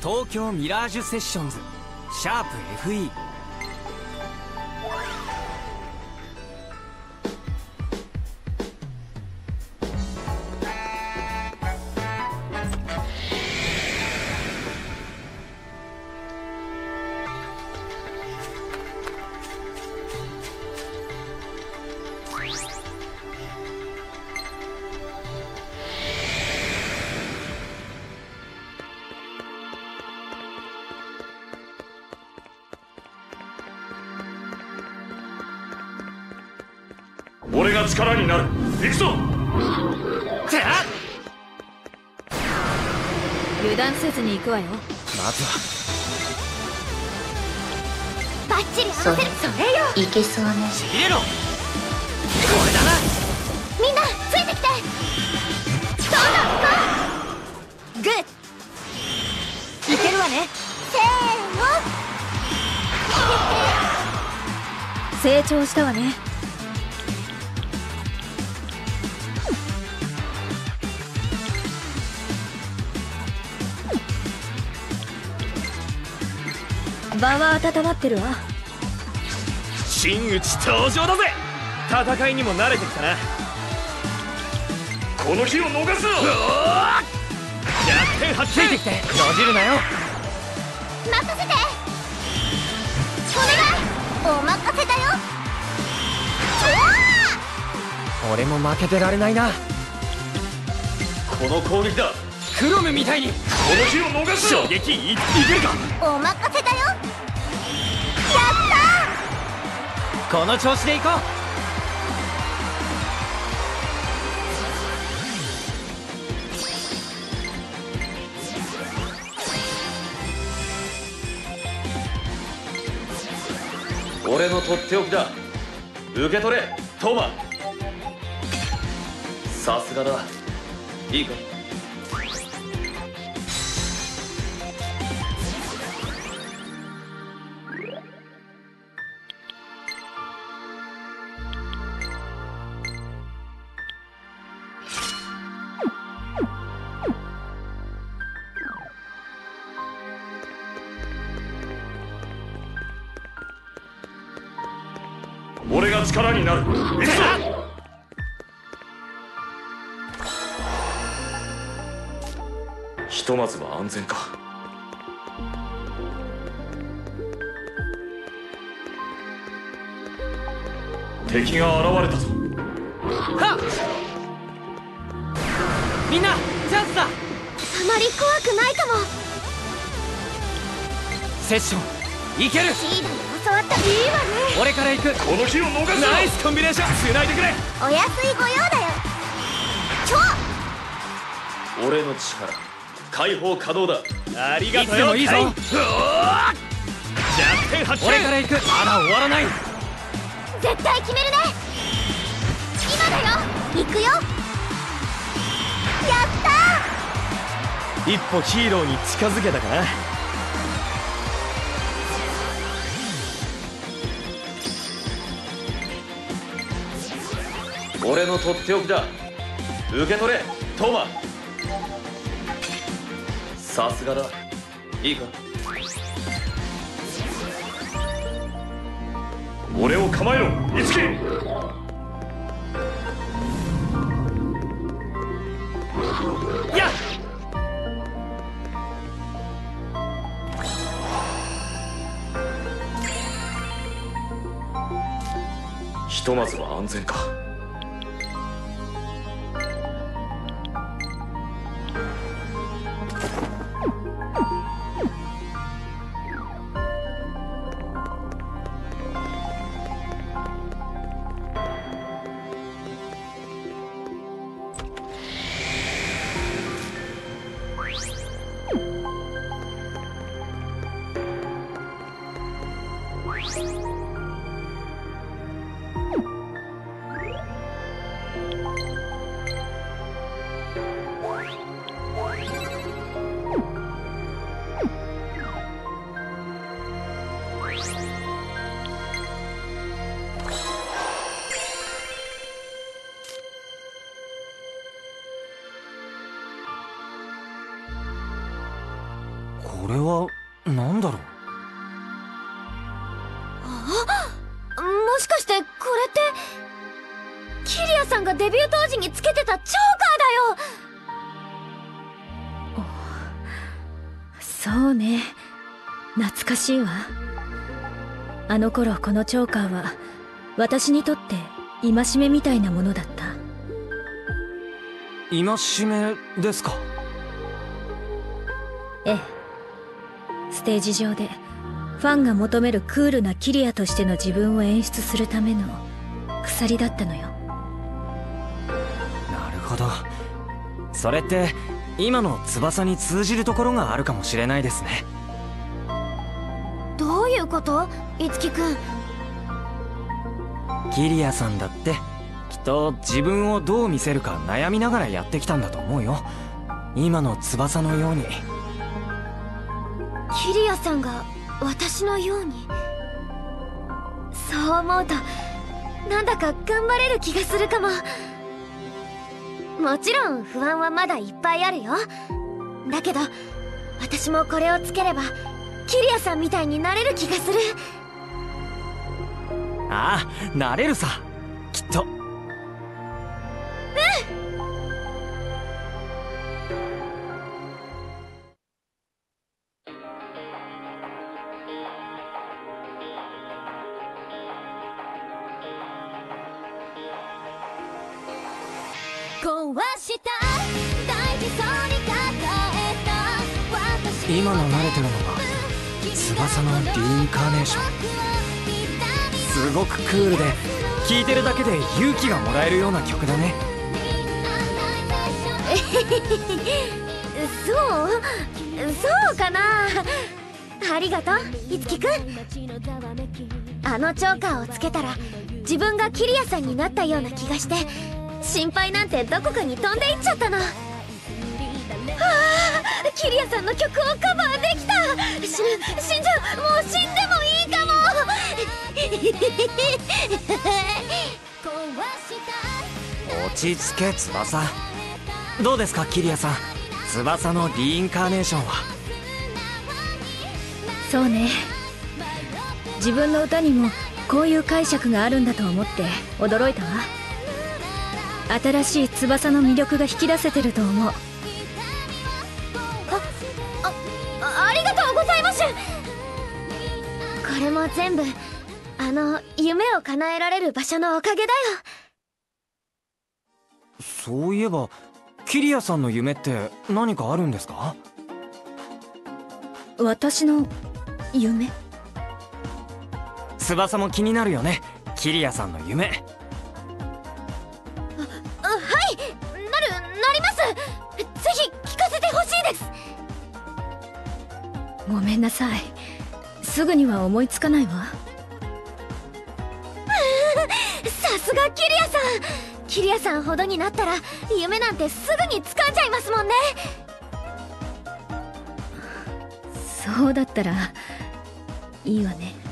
東京ミラージュセッションズシャープ FE。 俺が力になる。行くぞ。 油断せずに行くわよ。 まずはバッチリ合わせる。それよ。いけそうね。 ちぎれろ。これだな。 みんなついてきて。そうだ。グッ。いけるわね。せーの。成長したわね。場は温まってるわ。 真打ち登場だぜ。戦いにも慣れてきたな。この日を逃すぞ。逆転発生。 ついてきて。閉じるなよ。 任せて。お願い。お任せだよ。 俺も負けてられないな。 この攻撃だ。 クロムみたいに。 この日を逃すぞ。衝撃いけるか。 お任せだよ。やったー。この調子でいこう。 俺のとっておきだ。受け取れトマ。さすがだ。いいか。俺が力になる。行くぞ。ひとまずは安全か。敵が現れたぞ。 はっ。みんなチャンスだ。 あまり怖くないかも。 セッションいける。 シーダに教わった。いいわね。 俺から行く。 この日を逃すぞ。 ナイスコンビネーション。繋いでくれ。 お安いご用だよ。 俺の力解放可能だ。 ありがとうよ。いつでもいいぞ。 逆転発生。 俺から行く。まだ終わらない。 絶対決めるね。今だよ。行くよ。やった一歩ヒーローに近づけたかな。俺のとっておきだ。受け取れトマ。さすがだ。いいか。俺を構えろイツキ。 やっ。 ひとまずは安全か。 これは何だろう。 もしかしてこれってキリアさんがデビュー当時につけてたチョーカーだよ。 そうね、懐かしいわ。あの頃このチョーカーは私にとって戒めみたいなものだった。 戒めですか？ ええ、ステージ上でファンが求めるクールなキリアとしての自分を演出するための鎖だったのよ。 なるほど。それって今の翼に通じるところがあるかもしれないですね。 どういうこと？いつきくん。 キリアさんだってきっと自分をどう見せるか悩みながらやってきたんだと思うよ。今の翼のように。 キリアさんが私のように。そう思うとなんだか頑張れる気がするかも。もちろん不安はまだいっぱいあるよ。だけど私もこれをつければキリアさんみたいになれる気がする。 ああ、なれるさきっと。今の慣れてるのが翼のリインカーネーション。すごくクールで聴いてるだけで勇気がもらえるような曲だね。 そうかな。ありがとういつきくん。あのチョーカーをつけたら自分がキリアさんになったような気がして心配なんてどこかに飛んでいっちゃったの。キリアさんの曲をカバーできた。死んじゃう。もう死んでもいいかも。 落ち着け翼。どうですかキリアさん、翼のリインカーネーションは。 そうね、自分の歌にもこういう解釈があるんだと思って驚いたわ。新しい翼の魅力が引き出せてると思う。 ありがとうございます。これも全部あの夢を叶えられる場所のおかげだよ。 そういえばキリアさんの夢って何かあるんですか？ 私の夢？ 翼も気になるよね、キリアさんの夢。 はい、なります。ぜひ聞かせてほしいです。 ごめんなさい、すぐには思いつかないわ。 さすがキリアさん。キリアさんほどになったら夢なんてすぐに掴んじゃいますもんね。 そうだったらいいわね。